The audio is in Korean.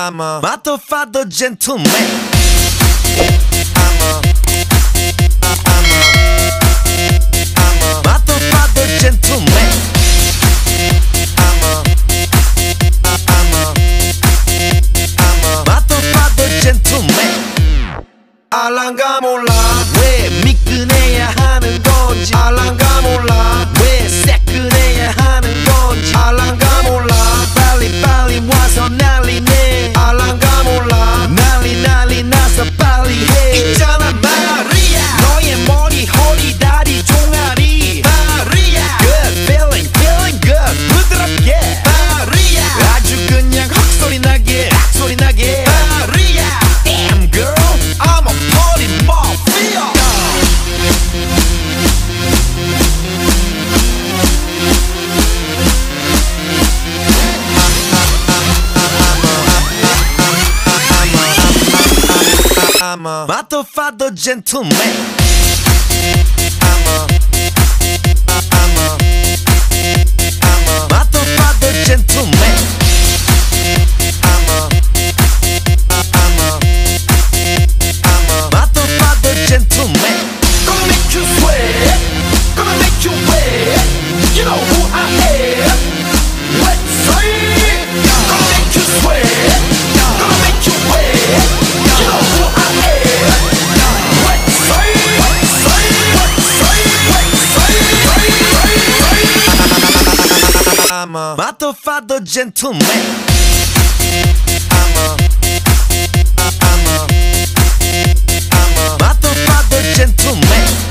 I'm a motherfucker gentleman. Motherfucker gentleman. Motherfucker gentleman. 알랑가 몰라 왜 미끈해야 하는 건지. 알랑가 몰라 왜 새끈해야 하는 건지. 알랑가 몰라 빨리 와서 난리네. 알랑가 몰라 난리 나서 빨리 해. 있잖아 마리아 너의 머리 허리 다리 종아리 마리아. Good feeling good 부드럽게 마리아. 아주 그냥 헛소리 나게 마리아. Damn girl I'm a party mafia. I'm a motherfucker gentleman. I'm a motherfucker gentleman. I'm a motherfucker gentleman. Gonna make you sweat, gonna make you wet. You know who I am. Let's say it. Gonna make you sweat, gonna make you wet. You know who I am. Let's say it. I'm a motherfucker gentleman. I'm a motherfucker gentleman.